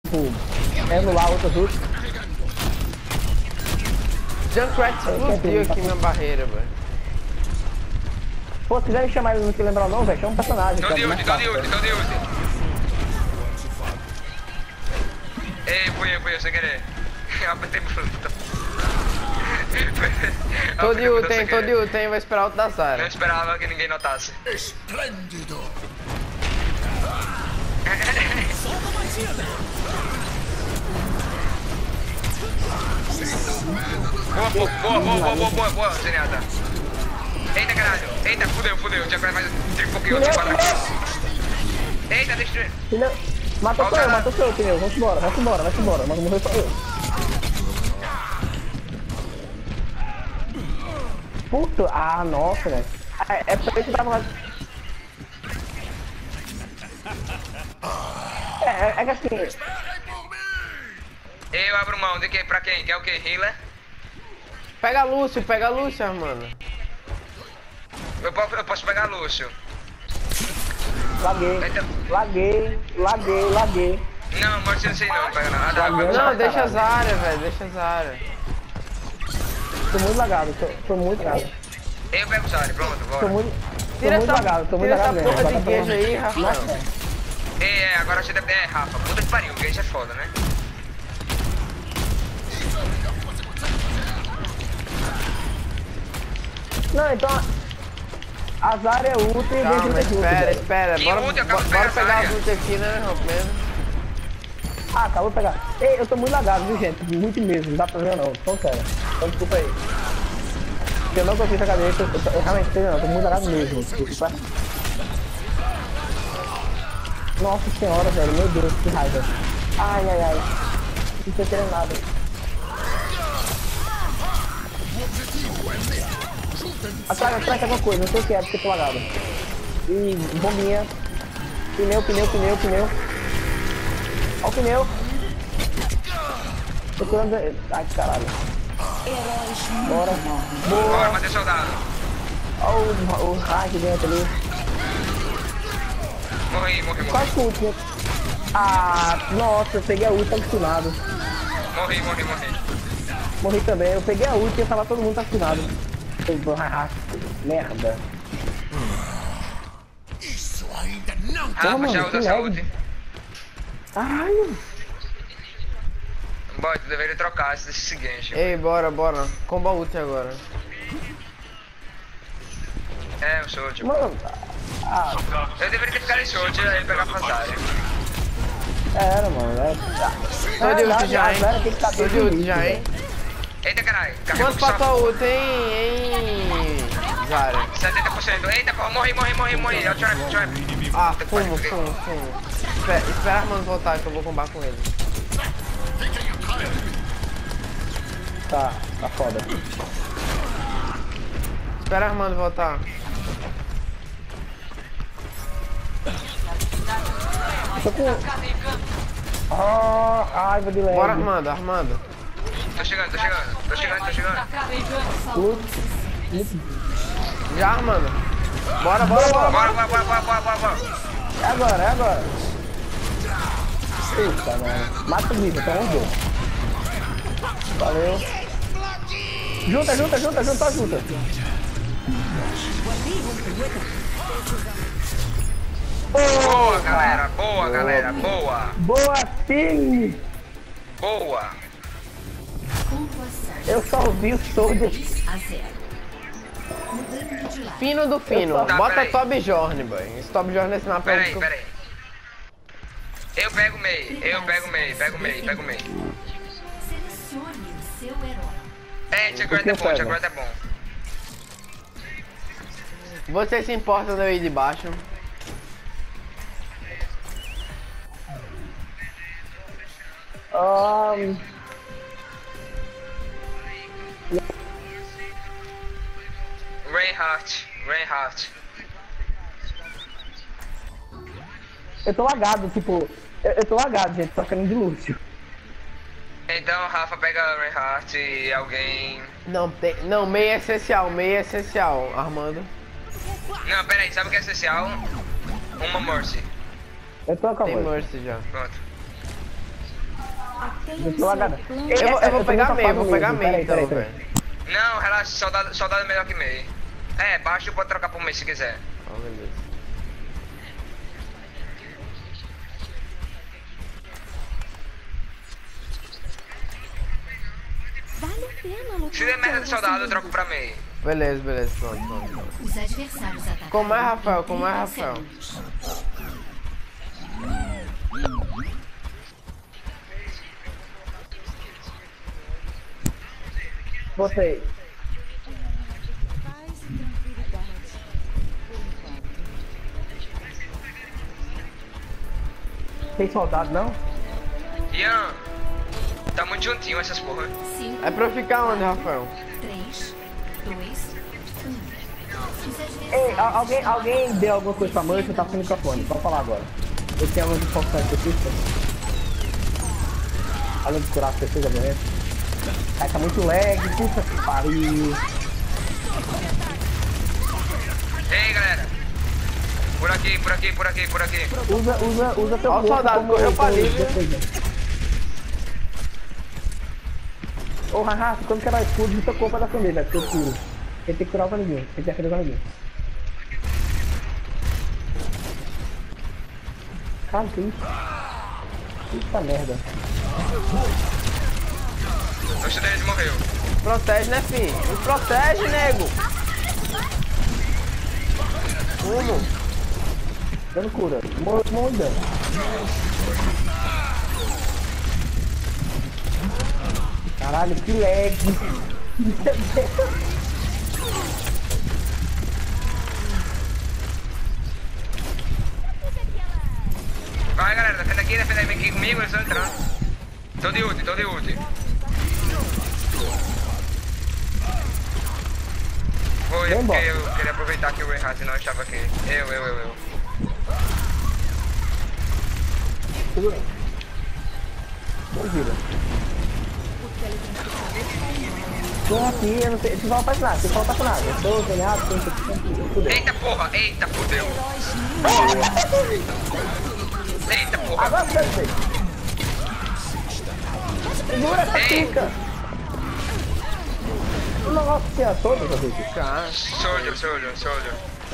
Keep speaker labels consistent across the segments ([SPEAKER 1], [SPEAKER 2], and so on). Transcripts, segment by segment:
[SPEAKER 1] anular outras ult.
[SPEAKER 2] Junkrat explodiu aqui minha barreira, velho.
[SPEAKER 1] Pô, se quiser me chamar ele, não te lembrar não, velho, chama um personagem.
[SPEAKER 3] Tô de ult. Ei, fui eu, sem querer. Eu apertei puta.
[SPEAKER 2] Tô de ult, hein, vai esperar o da Zarya.
[SPEAKER 3] Não esperava que ninguém notasse.
[SPEAKER 4] Esplêndido!
[SPEAKER 3] Boa, Zenyatta. Eita, caralho. Eita, fudeu. O Jacaré faz um pouquinho de quadrado. Eita, destruiu.
[SPEAKER 1] Matou só eu, pneu. Vai embora. Mas morreu só eu. Puta, nossa, velho. É pra isso que tava... É que assim...
[SPEAKER 3] Eu abro mão de que pra quem? Quer o que? Healer?
[SPEAKER 2] Pega Lúcio, Armando.
[SPEAKER 3] Eu posso pegar Lúcio.
[SPEAKER 1] Laguei.
[SPEAKER 3] Não, Morte não sei não, pega nada.
[SPEAKER 2] Não, deixa a Zarya, velho, deixa a Zarya.
[SPEAKER 1] Tô muito lagado, tô muito lagado.
[SPEAKER 3] Eu pego o Zarya, pronto, bora.
[SPEAKER 1] Tô muito lagado
[SPEAKER 2] Tira essa porra de Gage aí, Rafael.
[SPEAKER 3] Agora você deve... Rafa, puta que pariu, o Gage é foda, né?
[SPEAKER 1] Não, então... A Zarya é ultra e
[SPEAKER 2] Calma,
[SPEAKER 1] Gage
[SPEAKER 2] espera. Bora pegar a ult aqui, né, mesmo.
[SPEAKER 1] Acabou de pegar. Ei, eu tô muito lagado, viu, gente? Muito mesmo, não dá pra ver não. Então, sério. Então, desculpa aí. Eu não consigo pegar dele, eu realmente sei não, tô muito lagado mesmo. Desculpa. Nossa senhora, velho, meu Deus, que raiva. Ai. Não tô querendo nada. Atrás alguma coisa, não sei o que é, porque eu tô lagado. E bombinha. Pneu. Olha o pneu. Tô curando... Ai, caralho. Bora.
[SPEAKER 3] Bora, matei soldado.
[SPEAKER 1] Olha o hack dentro ali.
[SPEAKER 3] Morri.
[SPEAKER 1] Quase que ult, né? Nossa, eu peguei a ult, tava stunado.
[SPEAKER 3] Morri.
[SPEAKER 1] Morri também, eu peguei a ult e tava todo mundo stunado. Merda.
[SPEAKER 4] Isso ainda não...
[SPEAKER 3] Rafa, já usa essa ult.
[SPEAKER 1] Caralho.
[SPEAKER 3] Boy, tu deveria trocar esse seguinte.
[SPEAKER 2] Ei, bora. Comba ult agora.
[SPEAKER 3] O Sword.
[SPEAKER 1] Mano.
[SPEAKER 3] Eu deveria ter ficado em Sword e aí pegar a Zarya.
[SPEAKER 1] Era, mano.
[SPEAKER 2] Tô de ult já, hein? Tô de ult já, hein?
[SPEAKER 3] Eita, caralho.
[SPEAKER 2] Quanto passou ult, hein, Zarya?
[SPEAKER 3] 70%. Eita, porra, morri. É o trap.
[SPEAKER 2] Fumo. Espera Armando voltar que eu vou combar com ele.
[SPEAKER 1] Tá foda.
[SPEAKER 2] Espera Armando voltar.
[SPEAKER 1] Tô com... vou de leve.
[SPEAKER 2] Bora Armando.
[SPEAKER 3] Tô chegando.
[SPEAKER 2] Já, Armando. Bora.
[SPEAKER 1] É agora. Eita, mano. Mata o bicho, então vamos ver. Valeu. Junta.
[SPEAKER 3] Boa, galera.
[SPEAKER 1] Boa, sim.
[SPEAKER 3] Boa.
[SPEAKER 1] Eu só ouvi o som de...
[SPEAKER 2] Fino do fino.
[SPEAKER 3] Tá,
[SPEAKER 2] Bota
[SPEAKER 3] peraí.
[SPEAKER 2] Top Jorn, boy. Esse Top Jorn nesse mapa
[SPEAKER 3] Peraí.
[SPEAKER 2] aí.
[SPEAKER 3] Eu pego meio.
[SPEAKER 5] Selecione o seu herói.
[SPEAKER 3] Junkrat é bom.
[SPEAKER 2] Você se importa de eu ir de baixo?
[SPEAKER 3] Reinhardt.
[SPEAKER 1] Eu tô lagado, tipo... Eu tô lagado, gente, tocando de Lúcio.
[SPEAKER 3] Então, Rafa pega Reinhardt e alguém...
[SPEAKER 2] Não, meio essencial, Armando.
[SPEAKER 3] Não, pera aí, sabe o que é essencial? Uma Mercy.
[SPEAKER 1] Eu tô com a
[SPEAKER 2] Tem
[SPEAKER 1] voz.
[SPEAKER 2] Mercy já.
[SPEAKER 3] Pronto.
[SPEAKER 2] Eu vou pegar meio, então, velho.
[SPEAKER 3] Não, relaxa, soldado é melhor que meio. É, baixo pode trocar por meio se quiser.
[SPEAKER 2] Ah, beleza.
[SPEAKER 6] Vale a pena lutar.
[SPEAKER 3] Se der merda de soldado, eu troco pra meio.
[SPEAKER 2] Beleza, pronto.
[SPEAKER 6] Os adversários atacaram.
[SPEAKER 2] Como é, Rafael?
[SPEAKER 1] Botei.
[SPEAKER 6] Paz e tranquilidade.
[SPEAKER 1] Tem soldado, não?
[SPEAKER 3] Ian, tá muito juntinho essas porra.
[SPEAKER 6] 5,
[SPEAKER 2] É pra eu ficar onde, Rafael?
[SPEAKER 6] 3, 2, 1.
[SPEAKER 1] Ei, alguém deu alguma coisa pra Mercy? Tá sem microfone, pode falar agora. Eu tenho alguma informação específica? Além de curar as pessoas, obviamente. Ai, tá muito lag, puta que pariu.
[SPEAKER 3] Ei, galera. Por aqui.
[SPEAKER 1] Usa teu
[SPEAKER 2] Ó, o soldado correu pra ali, viu?
[SPEAKER 1] Ô, Haha, quando quebrar escudo, usa teu corpo pra defender, velho, porque eu curo. Ele tem que curar o amiguinho, ele tem que defender o amiguinho. Cara, que isso? Puta merda.
[SPEAKER 3] O chute deles morreu.
[SPEAKER 2] Protege, né, filho? Me protege, nego! Como?
[SPEAKER 1] Dando cura. Morro de dano. Caralho, que lag.
[SPEAKER 3] Vai, galera, defende aqui comigo, eles estão entrando. Tô de ult. Foi,
[SPEAKER 1] Vem
[SPEAKER 3] porque
[SPEAKER 1] embora.
[SPEAKER 3] eu queria aproveitar que o Errado não estava aqui. Eu.
[SPEAKER 1] Segura. Vira. Tô aqui, eu não sei. Tu volta pra nada, tu volta pra nada. Eu tô ganhado, tô
[SPEAKER 3] Eita porra, fudeu. Eita porra.
[SPEAKER 1] Agora você fez. Segura essa
[SPEAKER 3] Ei.
[SPEAKER 1] pica. O negócio que é todo, meu Deus.
[SPEAKER 2] Cara,
[SPEAKER 3] Soldier.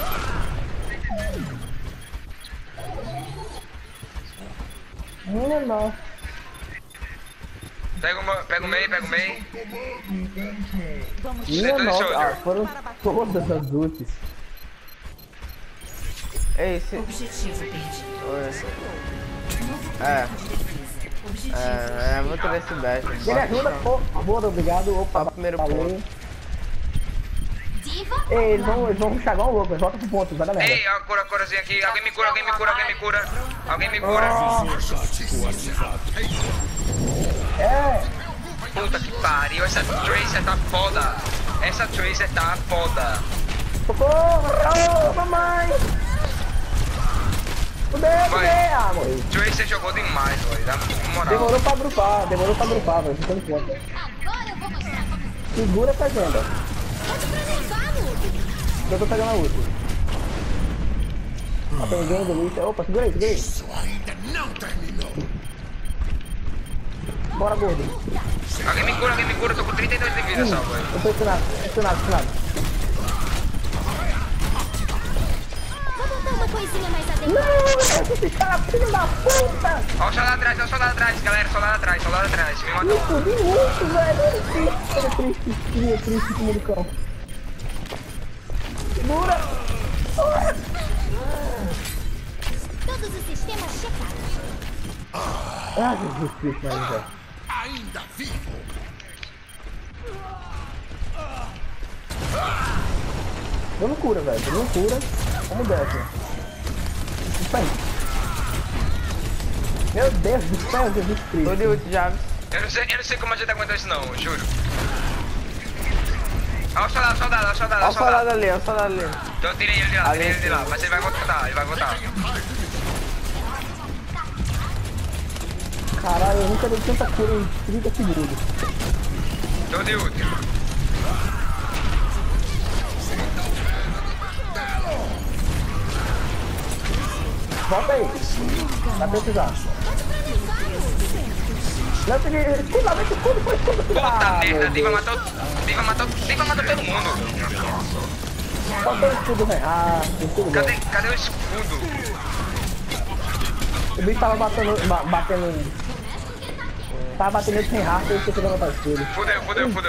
[SPEAKER 1] Não.
[SPEAKER 3] Pega o meio.
[SPEAKER 1] Minha
[SPEAKER 3] Soldier.
[SPEAKER 1] nossa, foram todas as ultis.
[SPEAKER 2] ei, esse...
[SPEAKER 6] Objetivo perdido.
[SPEAKER 2] Vou ter esse dash.
[SPEAKER 1] Ele ajuda, por favor, obrigado. Opa,
[SPEAKER 2] Primeiro
[SPEAKER 1] falei.
[SPEAKER 2] ponto.
[SPEAKER 6] Diva.
[SPEAKER 1] Ei, eles vão puxar igual louco, volta pro ponto, vai dar merda.
[SPEAKER 3] Ei, a curazinha aqui. Alguém me cura. Alguém me cura.
[SPEAKER 1] É,
[SPEAKER 3] Puta que pariu, essa Tracer tá foda.
[SPEAKER 1] socorro, oh, mamãe. Fudeu, morri.
[SPEAKER 3] Tracer jogou demais, velho, na moral.
[SPEAKER 1] Demorou pra dropar, velho, ficando conta.
[SPEAKER 6] Agora eu vou mostrar pra você.
[SPEAKER 1] Segura essa agenda.
[SPEAKER 6] Pode planejar,
[SPEAKER 1] Eu tô pegando a última. Tem ninguém do Luiz. Opa, segura aí.
[SPEAKER 4] Isso ainda não terminou.
[SPEAKER 1] Bora, gordo.
[SPEAKER 3] Alguém me cura, tô com 32 de vida só, velho.
[SPEAKER 1] Eu tô estunado.
[SPEAKER 6] Vou botar uma coisinha mais adequada.
[SPEAKER 1] Não, esse cara, filho da puta!
[SPEAKER 3] Ó o soldado atrás, galera, soldado atrás, me
[SPEAKER 1] Me
[SPEAKER 3] matou.
[SPEAKER 1] fudi muito, velho. Ele é triste, como do cão. Segura!
[SPEAKER 6] Todos os sistemas checados.
[SPEAKER 1] Ah, Jesus Cristo, velho.
[SPEAKER 4] Ainda vivo.
[SPEAKER 1] Dando cura, velho. Vamos desce. Isso aí. Meu Deus do céu, Jesus Cristo.
[SPEAKER 2] Tô de ult já.
[SPEAKER 3] Eu não sei como a gente aguentou isso não, juro. Ó o soldado.
[SPEAKER 2] ali.
[SPEAKER 3] Então eu tirei ele de lá, mas ele vai voltar.
[SPEAKER 1] Caralho, eu nunca dei tanta cura em 30 segundos.
[SPEAKER 3] Tô de ult.
[SPEAKER 1] Volta aí. Vai precisar. Lança de escudo, lança de escudo, foi escudo.
[SPEAKER 3] Puta merda, Diva matou todo mundo.
[SPEAKER 1] Faltou o escudo, velho. Ah, escudo.
[SPEAKER 3] Cadê o escudo?
[SPEAKER 1] O bicho tava batendo. Tava batendo sem raça e eu esqueci de botar o escudo.
[SPEAKER 3] Fudeu.
[SPEAKER 6] Peraí, eu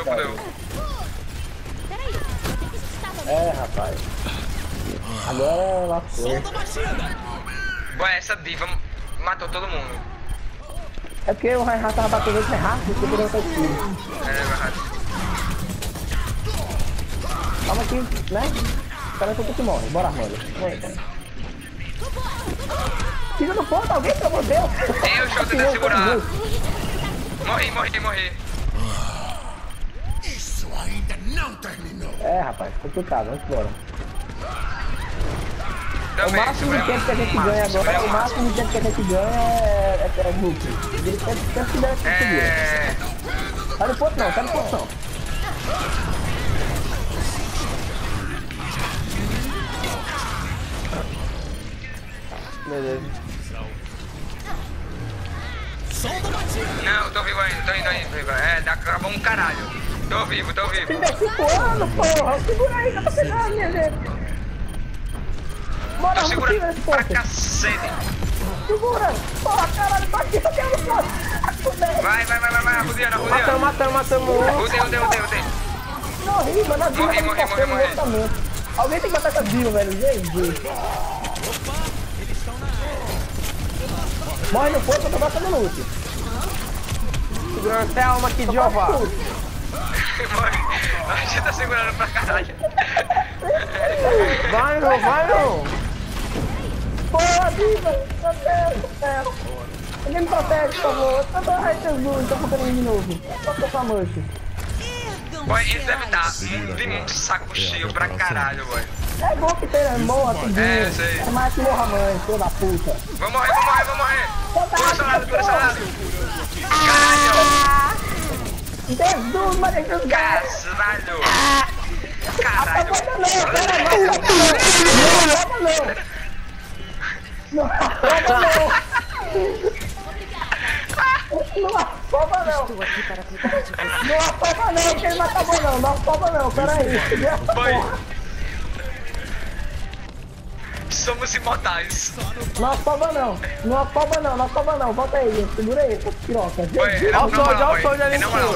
[SPEAKER 6] pensei que estava
[SPEAKER 1] É, rapaz. Agora lascou.
[SPEAKER 3] Boy, essa Diva matou todo mundo.
[SPEAKER 1] É porque o Reinhardt tava batendo sem raça e eu esqueci de botar o escudo.
[SPEAKER 3] É verdade.
[SPEAKER 1] Calma aqui, né? Espera que eu tô que morre. Bora, Armando. Tira no ponto, alguém, pelo amor de Deus.
[SPEAKER 3] Deixa eu tentar segurar. Morri.
[SPEAKER 4] Isso ainda não terminou.
[SPEAKER 1] É, rapaz, complicado, vamos embora. O
[SPEAKER 3] Também,
[SPEAKER 1] máximo de tempo que a gente ganha agora, o máximo de tempo que a gente ganha é lucro. Ele quer que der essa segura. Tá no ponto não, tá no ponto não. Beleza.
[SPEAKER 3] Não, tô vivo ainda, tô indo. É, acabou um caralho. Tô vivo.
[SPEAKER 1] 35 anos, porra! Segura aí que eu tô pegando, minha gente! Bora,
[SPEAKER 3] Tô
[SPEAKER 1] vamos tirar
[SPEAKER 3] segurando
[SPEAKER 1] esse
[SPEAKER 3] pra
[SPEAKER 1] ponto!
[SPEAKER 3] cacete.
[SPEAKER 1] Segura! Porra, caralho, tá aqui, eu quero só!
[SPEAKER 3] Vai, arrudeando.
[SPEAKER 2] Matamos.
[SPEAKER 3] Rodei.
[SPEAKER 1] Morri, mano, a Dilma tá me passando no orçamento. Alguém tem que matar essa Dilma, velho, gente! Morre no ponto, eu tô matando no último.
[SPEAKER 2] Segurando até a alma aqui de Jeová.
[SPEAKER 3] A gente tá segurando pra caralho.
[SPEAKER 2] Vai, não.
[SPEAKER 1] Porra, Diva! Meu Deus do céu! Alguém me protege, por favor! Ai, Jesus, tô focando de novo. Só tô com a mancha.
[SPEAKER 3] Boy, eles devem estar muito saco cheio pra caralho, boy.
[SPEAKER 1] É bom que tenha morra, tudinho.
[SPEAKER 3] É, sei.
[SPEAKER 1] É mais que morra mãe, filho da puta.
[SPEAKER 3] Vou morrer. Pula seu lado. Caralho.
[SPEAKER 1] Jesus, Maria Jesus!
[SPEAKER 3] Caralho.
[SPEAKER 1] Não afoba não, que ele não acabou não, peraí.
[SPEAKER 3] Boy. Somos imortais.
[SPEAKER 1] Não afoba não, volta aí, gente. Segura aí, piroca.
[SPEAKER 2] Olha o Sold ali em cima.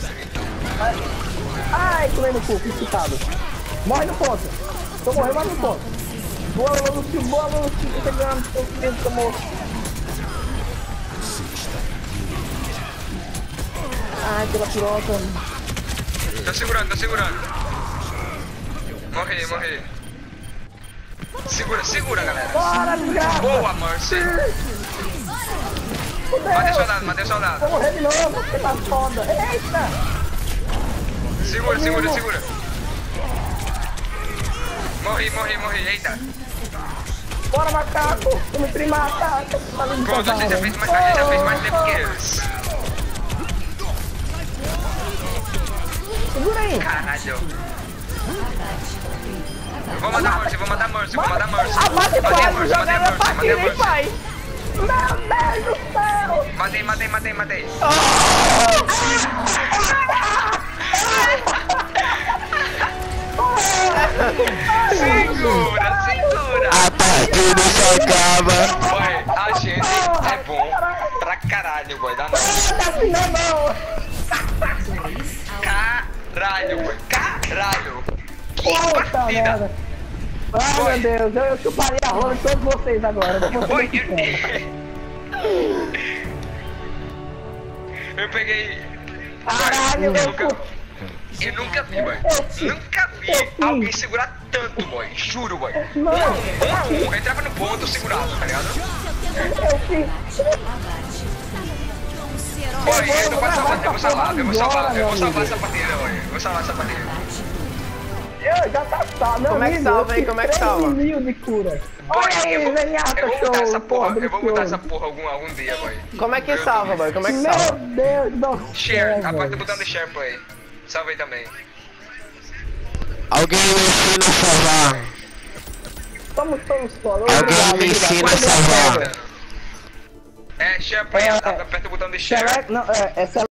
[SPEAKER 1] Ai, tomei no cu, picado. Morre no ponto. Tô morrendo, morre no ponto. Boa, Lúcio, tô pegando, tô morto. Ai, pela piroca.
[SPEAKER 3] Tô segurando. Morri. Segura, galera.
[SPEAKER 1] Bora, desgraça.
[SPEAKER 3] Boa, Mercy. Matei o soldado.
[SPEAKER 1] Vou morrer de novo, você tá foda. Eita!
[SPEAKER 3] Segura. Morri, eita.
[SPEAKER 1] Bora, macaco! Tu me primata!
[SPEAKER 3] Pronto, a gente já fez mais tempo que eles.
[SPEAKER 1] Segura aí!
[SPEAKER 3] Caralho. Vou matar Mercy.
[SPEAKER 1] Abate pai, joga na partida, hein, pai! Meu Deus do céu!
[SPEAKER 3] Matei. Segura!
[SPEAKER 7] A partida se acaba.
[SPEAKER 3] Boy, a gente é bom pra caralho, boy. Dá não. Caralho. Que
[SPEAKER 1] Puta
[SPEAKER 3] partida.
[SPEAKER 1] merda! Ai, meu Deus, eu chuparia a rola de todos vocês agora.
[SPEAKER 3] Boy, eu peguei...
[SPEAKER 1] Caralho,
[SPEAKER 3] Eu nunca vi, boy. Nunca vi alguém segurar tanto, boy. Juro, boy.
[SPEAKER 1] Não.
[SPEAKER 3] 1 a 1. Eu entrava no ponto segurado, tá ligado?
[SPEAKER 1] Eu fiz.
[SPEAKER 3] Boy, eu vou salvar essa partida, boy.
[SPEAKER 1] Eu já tá salvo, meu
[SPEAKER 2] Como é que
[SPEAKER 1] amigo,
[SPEAKER 2] salva,
[SPEAKER 1] eu
[SPEAKER 2] hein? Como é que
[SPEAKER 1] fiz
[SPEAKER 2] salva?
[SPEAKER 1] 3.000 de cura.
[SPEAKER 3] Boy,
[SPEAKER 1] Olha aí, Zenyatta,
[SPEAKER 3] eu vou botar essa porra,
[SPEAKER 1] show,
[SPEAKER 3] eu vou botar essa porra algum dia, boy.
[SPEAKER 2] Como é que salva, boy? Como é que
[SPEAKER 1] Meu
[SPEAKER 2] salva?
[SPEAKER 1] Deus do
[SPEAKER 3] Share,
[SPEAKER 1] céu,
[SPEAKER 3] aperta o
[SPEAKER 1] velho.
[SPEAKER 3] botão de share play. Salve aí também.
[SPEAKER 7] Alguém me ensina a salvar.
[SPEAKER 1] Somos todos foda.
[SPEAKER 7] Alguém me ensina a salvar.
[SPEAKER 3] É, chama, aperta o botão de share.
[SPEAKER 1] Select, não, é select.